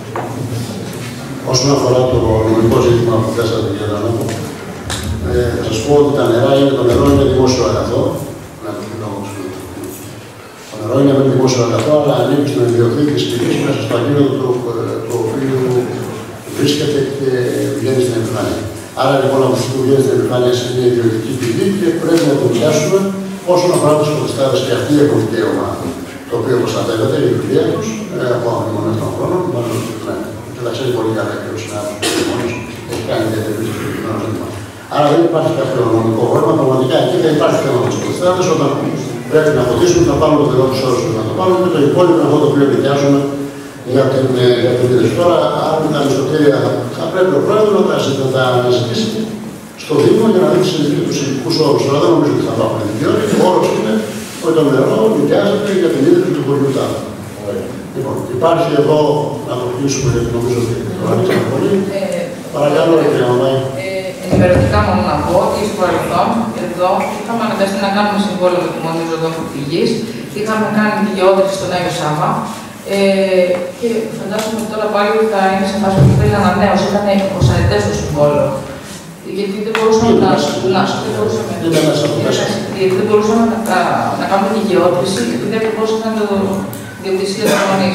Όσον αφορά το νομικό ζήτημα που θέσατε, κύριε Δανάκο, θα σας πω ότι το νερό είναι δημόσιο αγαθό. Το νερό είναι ένα δημόσιο αγαθό, αλλά ανήκει στην ιδιοκτήτη της πηγής μέσα στο ακίνητο το οποίο βρίσκεται και βγαίνει στην επιφάνεια. Άρα λοιπόν από τη στιγμή που βγαίνει στην επιφάνεια είναι ιδιωτική πηγή και πρέπει να το νοικιάσουμε όσον αφορά τους φωτιστάδες και αυτοί έχουν δικαίωμα το οποίο προστατεύεται, η λειτουργία τους από αμφιμονές των χρόνων. Και τα ξέρει πολύ καλά και ο συνάδελφος έχει κάνει ιδιαίτερη ζήτημα. Άρα δεν υπάρχει κάποιο νομικό πρόβλημα. Πραγματικά εκεί θα υπάρχει θέμα με τους φωτιστάδες όταν πρέπει να φωτίσουν, θα πάρουν το δικό τους όρους να το πάρουν και το υπόλοιπο αυτό το οποίο νοικιάζουμε για την ίδρυση. Τώρα, αν τα μισθωτήρια θα πρέπει ο πρόεδρος να τα αναζητήσει στο Δήμο για να δείξει τους ειδικούς όρους. Αλλά δεν νομίζω ότι θα υπάρχουν διότι ο όρος είναι ότι το νερό νοικιάζεται για την ίδρυση του χωριού τάδε. Λοιπόν, υπάρχει εδώ να το κλείσουμε γιατί νομίζω ότι το ανοίξαμε πολύ. Παρακαλώ, κύριε Μαμάη. Ενημερωτικά μόνο να πω ότι στο παρελθόν εδώ είχαμε αναγκαστεί να κάνουμε συμβόλαιο με τη Μονή Ζωδόχου Πηγής. Είχαμε κάνει τη γεώτρηση στον Άγιο Σάβα. Και φαντάζομαι ότι τώρα πάλι θα είναι σε φάση που θέλει ανανέωση. Ήταν 20 ετές το συμβόλαιο. Γιατί δεν μπορούσαμε να κάνουμε τη γεώτρηση, επειδή ακριβώς ήταν το διοκτησία της Μονής.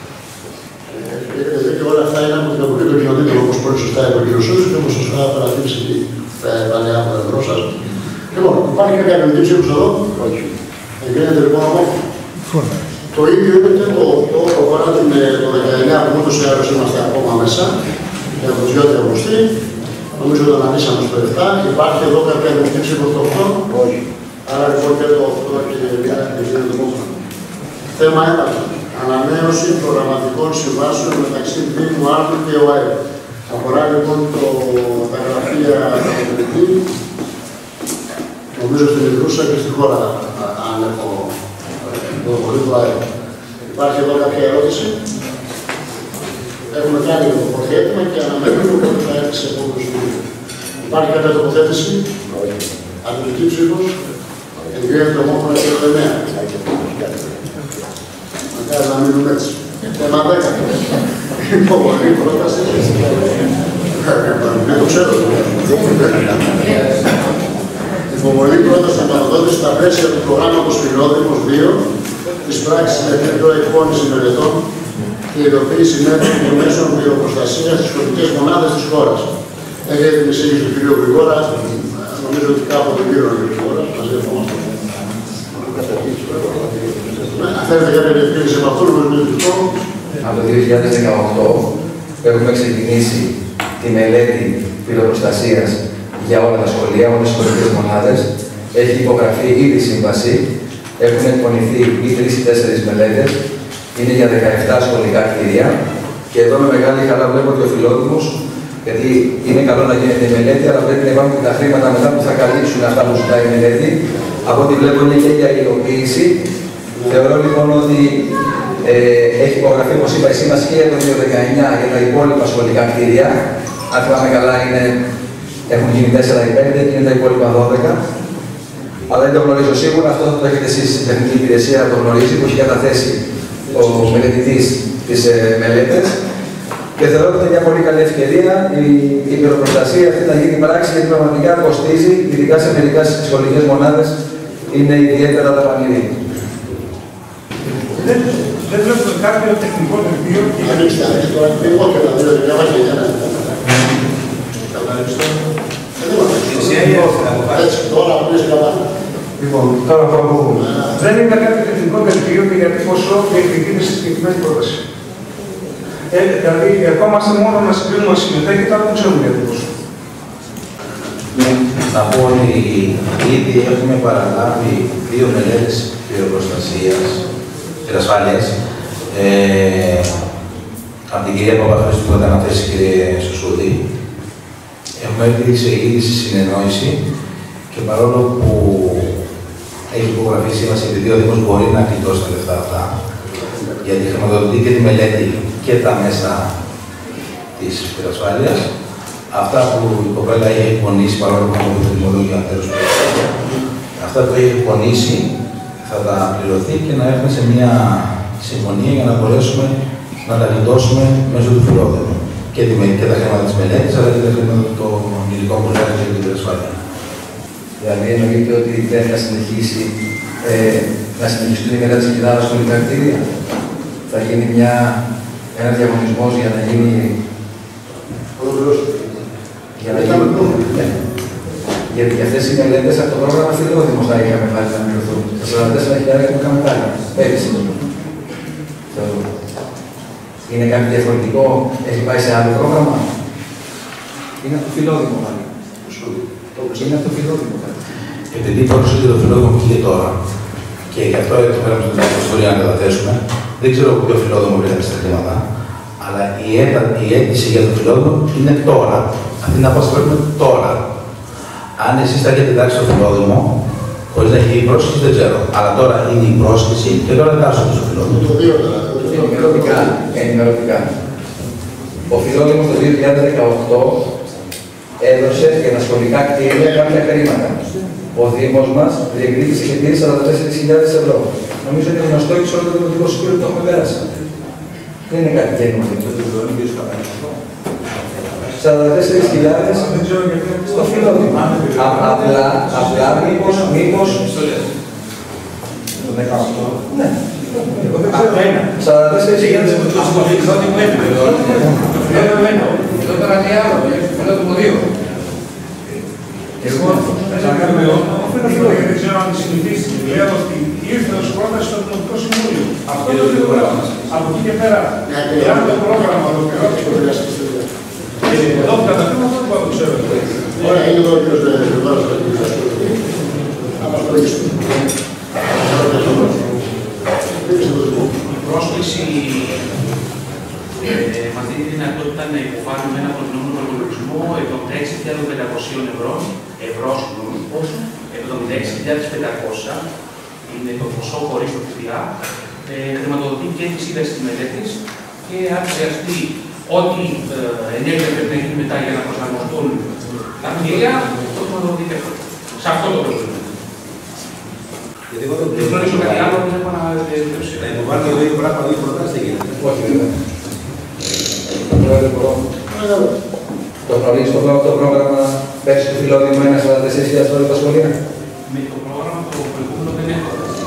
Και όλα αυτά είναι από την αποφύγη των κοινοτήτων, όπως πολύ σωστά είπε ο κ. Σούλης και όπως σωστά παρατήρησε η παλαιά πρόεδρό σας. Λοιπόν, Υπάρχει κάποια αρνητική ψήφος εδώ? Όχι. Εγκρίνεται λοιπόν ομόφωνα. Το ίδιο είναι το αφορά το 19 που ούτως ή άλλως είμαστε ακόμα μέσα, για το 2 Αυγουστή. Νομίζω ότι το αναλύσαμε στο 7. Υπάρχει εδώ κάποια αρνητική ψήφος στο 8? Όχι. Άρα λοιπόν και το 8 και εγκρίνεται ομόφωνα. Θέμα 1. Ανανέωση προγραμματικών συμβάσεων μεταξύ Δήμου Άρτου και ΟΑΕ. Αφορά λοιπόν τα γραφεία κατοικητή, νομίζω στην Ιδρούσα και στη χώρα, αν έχω το πολύ του ΑΕ. Υπάρχει εδώ κάποια ερώτηση? Έχουμε κάνει το τοποθέτημα και αναμένουμε ότι θα έρθει σε επόμενο σημείο. Υπάρχει κάποια τοποθέτηση? Όχι. Αρνητική ψήφος? Εγκρίνεται ομόφωνα και το 9. Μακάρι να μείνουμε έτσι. Θέμα 10. Υποβολή πρόταση. Δεν το ξέρω. Υποβολή πρόταση αναπαραδότηση στα πλαίσια του προγράμματος Φιλόδημος 2 της πράξης με κέντρο εκπόνηση μελετών και υλοποίηση μέτρων και μέσων βιοπροστασίας στις κρατικές μονάδες της χώρας. Έχετε την εισήγηση του κ. Γρηγόρα. Νομίζω ότι κάποτε γύρω ο κ. Γρηγόρας. Μαζί ευχόμαστε. Θέλετε κάποια διευκρίνηση με αυτό, νομίζω. Από το 2018 έχουμε ξεκινήσει τη μελέτη φιλοπροστασίας για όλα τα σχολεία, όλες τις σχολικές μονάδες. Έχει υπογραφεί ήδη σύμβαση. Έχουν εκπονηθεί ή 3 ή 4 μελέτες. Είναι για 17 σχολικά κτίρια. Και εδώ με μεγάλη χαρά βλέπω ότι ο Φιλόδημος, γιατί είναι καλό να γίνεται η μελέτη, αλλά πρέπει να υπάρχουν και τα χρήματα μετά που θα καλύψουν αυτά που ζητάει η μελέτη. Από ό,τι βλέπω είναι και για υλοποίηση. Θεωρώ λοιπόν ότι έχει υπογραφεί, όπως είπα, η σύμβαση και για το 2019 για τα υπόλοιπα σχολικά κτίρια. Αν θυμάμαι καλά, έχουν γίνει 4 ή 5 και είναι τα υπόλοιπα 12. Αλλά δεν το γνωρίζω σίγουρα, αυτό θα το έχετε εσείς στην τεχνική υπηρεσία, το γνωρίζει, που έχει καταθέσει ο μελετητής τις μελέτες. Και θεωρώ ότι είναι μια πολύ καλή ευκαιρία η πυροπροστασία αυτή να γίνει πράξη, γιατί πραγματικά κοστίζει, ειδικά σε μερικές σχολικές μονάδες, είναι ιδιαίτερα δαπανηρή. Δεν βλέπουμε κάποιο τεχνικό δελτίο και για ανοίξτε το αρχικό και να δείτε μια βάση για να έτσι, τώρα απλείς καλά. Λοιπόν, τώρα θα πω. Δεν είναι κάποιο τεχνικό δελτίο και γιατί ποσό διεκδικείται στη συγκεκριμένη πρόταση. Δηλαδή, ερχόμαστε μόνο να συγκρίνουμε συμμετέχει, τώρα δεν ξέρουμε γιατί ποσό. Να πω ότι ήδη έχουμε παραλάβει 2 μελέτες πυροπροστασίας και ασφάλειας από την κυρία Παπαχρήστου που θα αναθέσει, κύριε Σωσούδη. Έχουμε έρθει σε ήδη συνεννόηση και παρόλο που έχει υπογραφεί σύμβαση, επειδή ο Δήμος μπορεί να κλειτώσει τα λεφτά αυτά, γιατί χρηματοδοτεί και τη μελέτη και τα μέσα της πυρασφάλειας, αυτά που η κοπέλα έχει εκπονήσει, παρόλο που έχουμε το δημολόγιο τέλος του αυτά που έχει εκπονήσει θα τα πληρωθεί και να έρθουμε σε μια συμφωνία για να μπορέσουμε να τα γλιτώσουμε μέσω του Φιλόδημου. Και τα χρήματα της μελέτης, αλλά και τα χρήματα των υλικών που χρειάζεται για την πυρασφάλεια. Δηλαδή, εννοείται ότι δεν θα συνεχιστούν οι μελέτες και τα άλλα σχολικά κτίρια. Θα γίνει ένα διαγωνισμός για να γίνει. Γιατί και αυτές οι μελέτες από το πρόγραμμα Φιλόδημος θα είχαμε βάλει να μειωθούν. Τα 44.000 που είχαμε κάνει πέρυσι. Είναι κάτι διαφορετικό, έχει πάει σε άλλο πρόγραμμα. Είναι από το Φιλόδημο πάλι. Είναι από το Φιλόδημο πάλι. Επειδή πρόσεχε το Φιλόδημο που είχε τώρα, και γι' αυτό το πέραμε στην ιστορία να καταθέσουμε, δεν ξέρω από ποιο Φιλόδημο πήραμε στα χρήματα, αλλά η αίτηση για το Φιλόδημο είναι τώρα. Αυτή είναι απόφαση που πρέπει τώρα. Αν εσείς θα έχετε εντάξει το Φιλόδημο, χωρίς να έχει πρόσκληση, δεν ξέρω. Αλλά τώρα είναι η πρόσκληση και τώρα εντάσσονται στο Φιλόδημο. Ενημερωτικά. Ο Φιλόδημος το 2018 έδωσε για τα σχολικά κτίρια κάποια χρήματα. Ο Δήμος μας διεκδίκησε και πήρε 44.000 ευρώ. Νομίζω ότι είναι γνωστό και σε όλο το Δημοτικό Συμβούλιο που το έχουμε πέρασει. Δεν είναι κάτι καινούργιο. 44.000 στο Φιλόδημο. Απλά μήπως. Το 18. Ναι. Εγώ δεν ξέρω. 44.000 ευρώ. Αυτό το Φιλόδημο έφυγε. Εδώ τώρα τι άλλο, Φιλόδημο 2. Εγώ θα κάνουμε είπα, γιατί δεν ξέρω αν τη συνηθίσει. Λέω ότι ήρθε ως πρόταση στο Δημοτικό Συμβούλιο. Αυτό το λέω. Από εκεί και πέρα, εάν το πρόγραμμα ολοκληρώθηκε, εδώ που καταφέρουμε, αυτό που ξέρω. Ωραία, είναι εδώ ο κ. Βάρος. Η πρόσκληση μας δίνει τη δυνατότητα να υποβάλουμε ένα προτινόμενο προπολογισμό 76.500 είναι το ποσό χωρίς το ΦΠΑ, χρηματοδοτεί και τη σύνταξη της μελέτης και αν χρειαστεί ό,τι ενέργεια πρέπει να γίνει μετά για να προσαρμοστούν τα κτίρια, το χρηματοδοτεί και αυτό. Σε αυτό το προπολογισμό. Δεν γνωρίζω κάτι άλλο, δεν έχω να δεσμεύσει. Να υποβάλει το ίδιο πράγμα, δύο προτάσεις δεν γίνεται. Όχι, βέβαια. Το γνωρίζεις το πρόγραμμα πέρσι του Φιλόδημα 1.44.000 τώρα τα σχολεία. Με το πρόγραμμα το προηγούμενο δεν έχω.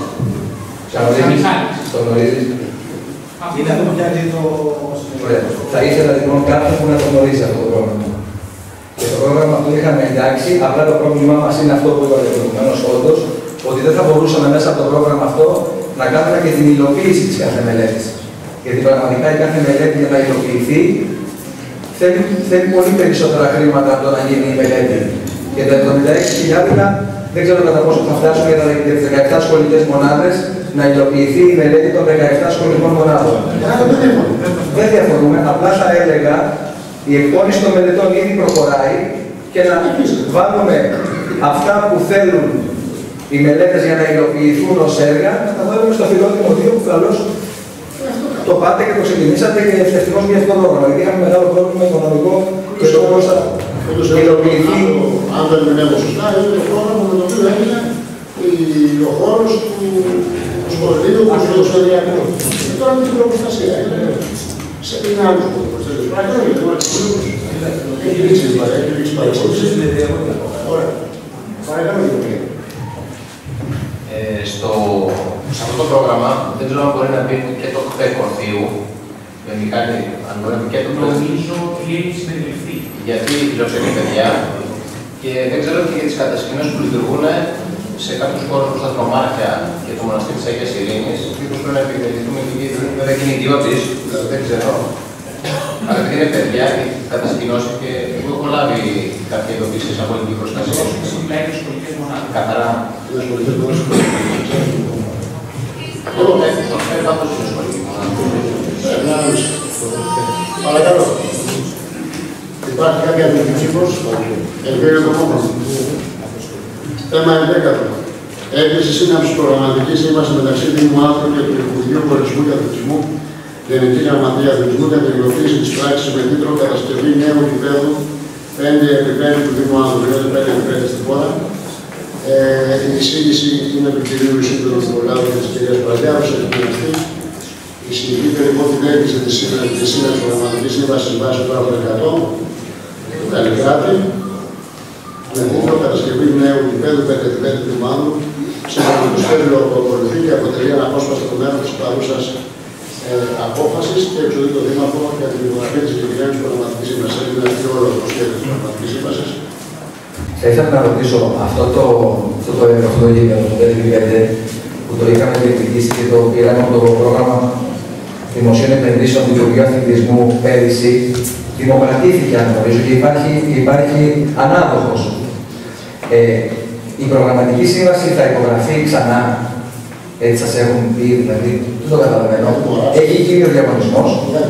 Το γνωρίζεις. Είναι αυτό που πιάνει το... Ωραία. Θα ήθελα λοιπόν κάποιον που να το γνωρίζει αυτό το πρόγραμμα. Και το πρόγραμμα αυτό είχαμε εντάξει, απλά το πρόβλημά μας είναι αυτό που είπατε προηγουμένως, όντως, ότι δεν θα μπορούσαμε μέσα από το πρόγραμμα αυτό να κάνουμε και την υλοποίηση της κάθε μελέτης. Γιατί πραγματικά η κάθε μελέτη για να υλοποιηθεί θέλει πολύ περισσότερα χρήματα από το να γίνει η μελέτη. Και τα 76.000 δεν ξέρω κατά πόσο θα φτάσουν για τις 17 σχολικές μονάδες να υλοποιηθεί η μελέτη των 17 σχολικών μονάδων. Δεν διαφωνούμε, απλά θα έλεγα η εκπόνηση των μελετών ήδη προχωράει και να βάλουμε αυτά που θέλουν οι μελέτες για να υλοποιηθούν ως έργα, να τα βάλουμε στο Φιλόδημο 2 που καλώς το πάτε και το ξεκινήσατε και ευτυχώς για αυτό το πρόγραμμα. Γιατί είχαμε μεγάλο πρόβλημα οικονομικό και στο πώς θα υλοποιηθεί. Αν δεν μηνεύω σωστά, είναι το πρόγραμμα με το οποίο έγινε ο χώρος του σχολείου, του σχολειακού. Και τώρα με την προστασία. Σε την άλλη προστασία. Έχει λήξει παρακολούθηση. Ωραία. Παρακαλώ. Σε αυτό το πρόγραμμα δεν ξέρω αν μπορεί να μπει και το κτέκορθίου, αν μπορεί να μπει και το νομίζω ότι έχει συμπεριληφθεί. Γιατί φιλοξενεί παιδιά και δεν ξέρω και για τις κατασκηνώσεις που λειτουργούν σε κάποιους χώρους όπως τα Τρομάχια και το Μοναστήρι της Αγίας Ειρήνης. Μήπως πρέπει να επικεντρωθούμε εκεί, βέβαια και είναι ιδιώτης, δεν ξέρω. Αλλά επειδή είναι παιδιά και κατασκηνώσει και εγώ έχω λάβει κάποια ειδοποίηση από την προστασία. Μιλάει για σχολικές μονάδες. Καθαρά. Παρακαλώ. Υπάρχει κάποια αντιψήφος. Ελπίζω το κόμμα. Θέμα 11. Έγκριση σύναψης προγραμματικής σύμβασης μεταξύ Δήμου Άθρου και του Υπουργείου Χωρισμού και Αθλητισμού, Γενική Γραμματεία Αθλητισμού για την υλοποίηση της πράξης με τίτλο Κατασκευή νέου γηπέδου 5x5 του Δήμου Άθρου. Δηλαδή 5x5 στην χώρα. Η εισήγηση είναι του κυρίου Ισίδωρου Νικολάου και της κυρίας Παλιάρου, έχει κοινωνιστεί. Η συγκεκριμένη υπόθεση έγκρισε τη σύναψη προγραμματικής σύμβασης βάσει του άρθρου 100 του Καλλικράτη με τίτλο Κατασκευή νέου γηπέδου 5x5 του Δήμου Άθρου. Σύμφωνα με το σχέδιο που ακολουθεί και αποτελεί αναπόσπαστο μέρο της παρούσας απόφασης και εξοδεί το Δήμαρχο για την υπογραφή της συγκεκριμένης προγραμματικής σύμβασης. Είναι αυτό όλο το σχέδιο της προγραμματικής σύμβασης. Θα ήθελα να ρωτήσω αυτό το γήπεδο, το 5x5, που το είχαμε διεκδικήσει και το πήραμε από το πρόγραμμα Δημοσίων Επενδύσεων του Υπουργείου Αθλητισμού πέρυσι, δημοκρατήθηκε, αν γνωρίζω, και υπάρχει ανάδοχος. Η προγραμματική σύμβαση θα υπογραφεί ξανά, έτσι σας έχουν πει, δηλαδή, δεν το καταλαβαίνω. Έχει γίνει ο διαγωνισμός.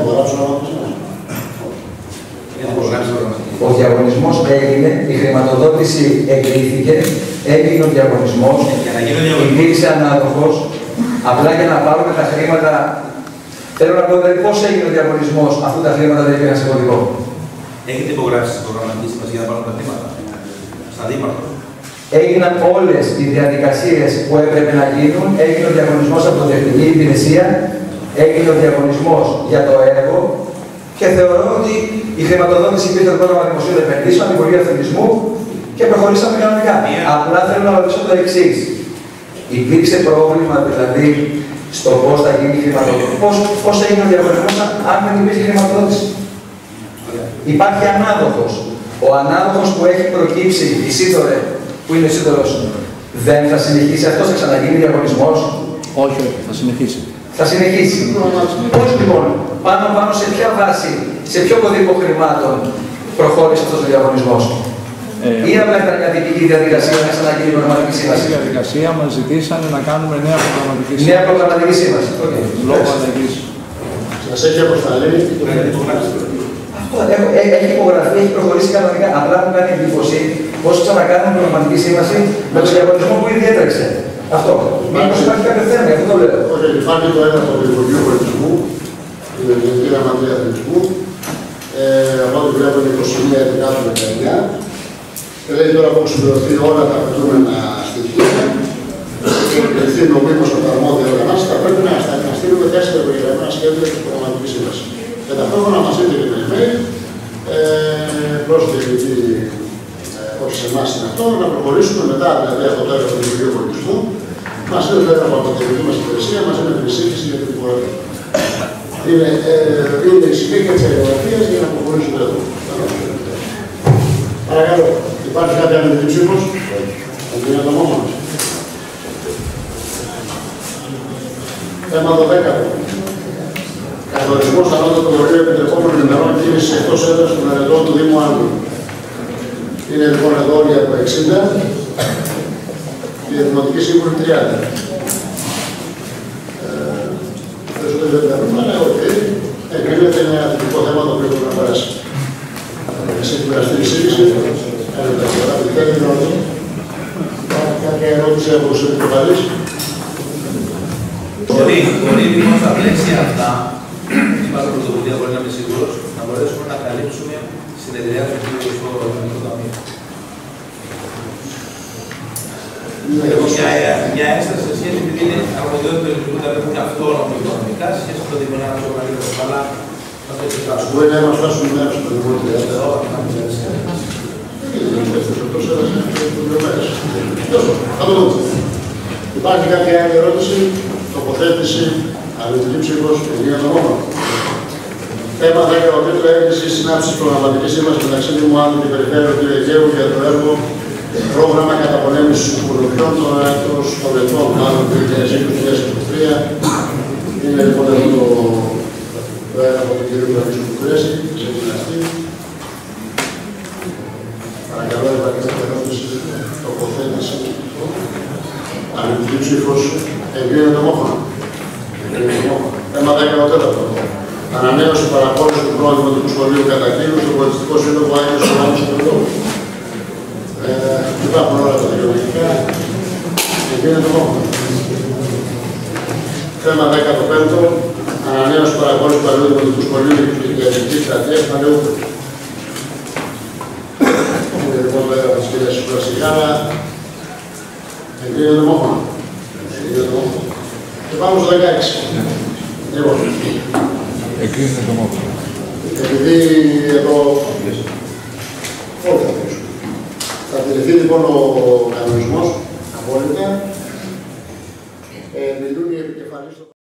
Ο διαγωνισμός έγινε, η χρηματοδότηση εγκρίθηκε, έγινε ο διαγωνισμός, υπήρξε ανάδοχος, απλά για να πάρουμε τα χρήματα. Θέλω να πω δηλαδή πώς έγινε ο διαγωνισμός, αφού τα χρήματα δεν πήγαν σε κωδικό. Έχετε υπογράψει στην προγραμματική σύμβαση για να πάρουν τα χρήματα στα Δήμαρχο. Έγιναν όλες οι διαδικασίες που έπρεπε να γίνουν, έγινε ο διαγωνισμός από την Τεχνική Υπηρεσία, έγινε ο διαγωνισμός για το έργο και θεωρώ ότι η χρηματοδότηση υπήρχε το πρόγραμμα Δημοσίων Επενδύσεων, την Υπουργείο Αθλητισμού και προχωρήσαμε κανονικά. Απλά θέλω να ρωτήσω το εξής. Υπήρξε πρόβλημα δηλαδή στο πώς θα γίνει η χρηματοδότηση. Πώς έγινε ο διαγωνισμός αν δεν υπήρχε χρηματοδότηση. Υπάρχει ανάδοχος. Ο ανάδοχος που έχει προκύψει, η Σύντορε, που είναι σύντορος, Δεν θα συνεχίσει αυτό, θα ξαναγίνει διαγωνισμός? Όχι, θα συνεχίσει. Θα συνεχίσει. Πώς λοιπόν, πάνω σε ποια βάση, σε ποιο κωδικό χρημάτων προχώρησε αυτός ο διαγωνισμός? Ή απλά ήταν μια τυπική διαδικασία να ξαναγίνει η προγραμματική σύμβαση? Στη διαδικασία μας ζητήσανε να κάνουμε νέα προγραμματική σύμβαση. Νέα προγραμματική σύμβαση. Λόγω αλλαγής. Σας έχει αποσταλεί το έχει υπογραφεί, έχει προχωρήσει κανονικά. Απλά μου κάνει εντύπωση πώς ξανακάνουμε προγραμματική σύμβαση με τον διαγωνισμό που ήδη έτρεξε. Αυτό. Μήπως υπάρχει κάποιο θέμα, αυτό το λέω. Όχι, υπάρχει το έγγραφο του Υπουργείου Πολιτισμού, του Γενική Γραμματεία Αθλητισμού. Από ό,τι βλέπω είναι 21/11/19. Και λέει τώρα που έχουν συμπληρωθεί όλα τα απαιτούμενα στοιχεία και κρυφθεί νομίμως από τα αρμόδια οργανώσεις, θα πρέπει να στείλουμε 4 προγραμματικά σχέδια της προγραμματικής σύμβασης. Και ταυτόχρονα μας ήρθε και το email προς τη Γενική, όχι σε εμάς είναι αυτό, να προχωρήσουμε μετά δηλαδή από το έργο του Υπουργείου Πολιτισμού. Μας ήρθε από την τελική μας υπηρεσία, μαζί με την εισήγηση για την υπογραφή. Είναι η συνέχεια της αερογραφίας για να προχωρήσουμε εδώ. Παρακαλώ, υπάρχει κάποια αρνητική ψήφος? Όχι. Θέμα 12. Καθορισμός ανώτατο όριο επιτρεπόμενων ημερών κίνησης εκτός έδρας των ερετών του Δήμου Άλβου. Είναι λοιπόν εδώ όρια από 60 και η Δημοτική Σύμβουλη 30. Περισσότερο δεν τα πούμε, αλλά ότι εγκρίνεται ένα τυπικό θέμα το οποίο πρέπει να περάσει. Εσύ την περαστή εισήγηση, κάνετε τα φορά, θέλετε να ρωτήσω. Υπάρχει κάποια ερώτηση από τους επικεφαλείς? Μπορεί λοιπόν στα πλαίσια αυτά, υπάρχει πρωτοβουλία, μπορεί να είμαι σίγουρος, να μπορέσουμε να καλύψουμε συνεδριάσεις του στο Ελληνικό Ταμείο. Μια ένσταση σε σχέση με την αρμοδιότητα του Ελληνικού Ταμείου και αυτόνομη οικονομικά σε σχέση με το δημονάδο του μεγαλύτερου. Αλλά μπορεί να μας φτάσουν μέρος στο Δημοτικό. Θα το δούμε. Υπάρχει κάποια άλλη ερώτηση, τοποθέτηση, αρνητική ψήφος, ενία των όνων. Θέμα 10. Ο τίτλος έγκρισης συνάψης προγραμματικής σύμβασης μεταξύ Δήμου Άλβου και Περιφέρειου κ. Αιγαίου για το έργο πρόγραμμα καταπολέμησης του κουροπιών των ετών, μάλλον 2020-2023. Είναι λοιπόν εδώ το έγγραφο του κ. Βραβίσου Κουκρέση, σε γυμναστή. Παρακαλώ, υπάρχει κάποια ερώτηση, τοποθέτηση. Αρνητική ψήφος, εγκρίνεται ομόφωνα. Θέμα 14. Ανανέωση παραπώνηση του πρώτου Δημοτικού Σχολείου Κατακύλου στο Πολιτιστικό Σύλλογο Άγιος Ιωάννης του Πρωτόπουλου. Υπάρχουν όλα τα δικαιολογικά. Εγκρίνεται ομόφωνα. Θέμα 15. Ανανέωση παραπώνηση του παλαιού Δημοτικού Σχολείου για την Κρατία Παλαιού. Είναι λοιπόν το έργο της κυρίας Σιγάρα. Εγκρίνεται ομόφωνα. Και πάμε στο 16. Λοιπόν, εγκρίνεται ομόφωνα. επειδή εδώ θα τηρηθεί λοιπόν ο κανονισμός απόλυτα, μιλούν οι επικεφαλής